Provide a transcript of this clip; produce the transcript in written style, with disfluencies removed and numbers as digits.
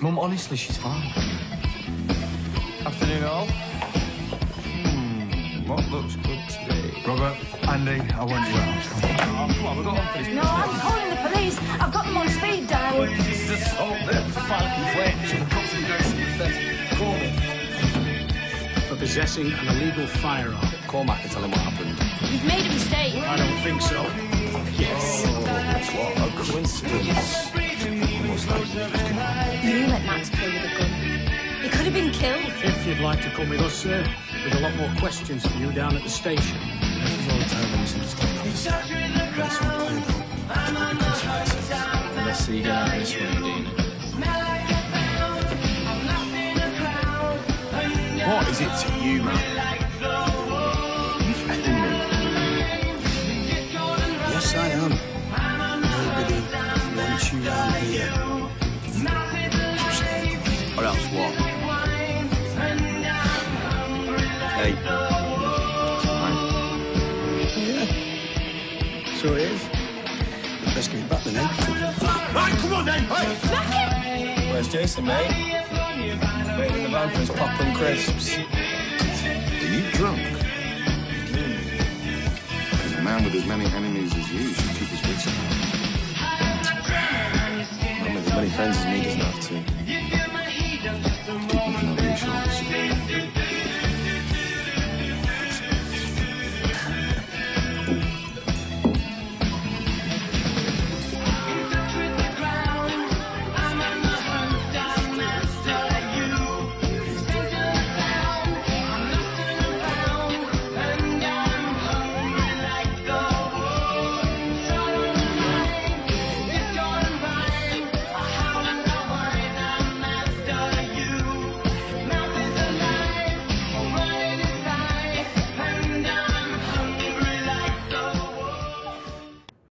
Mum, honestly, she's fine. Afternoon, all. What looks good today? Robert, Andy, I want you out. Oh, come on, we've got on for this. No, I'm calling the police. I've got them on speed dial. This is assault. File a complaint. So the cops will be very sympathetic. Call me. For possessing an illegal firearm. Call Mac and tell him what happened. You've made a mistake. I don't think so. Yes. What a coincidence. You let Max play with a gun. He could have been killed. If you'd like to come with us, sir, there's a lot more questions for you down at the station. This is all the terrible misunderstanding, officer. Let's all play though. There could be consequences. Let's see you get out of this way, Dean. What is it to you, man? You threatening me? Yes, I am. Nobody wants you around here. Or else what? Hey. So it is. Let's get back then, eh? Right, come on then! Hey! Smack him! Where's Jason, mate? Waiting in the van for his pop and crisps. Are you drunk? As a man with as many enemies as you should keep his wits about. Man with as many friends as me doesn't have to.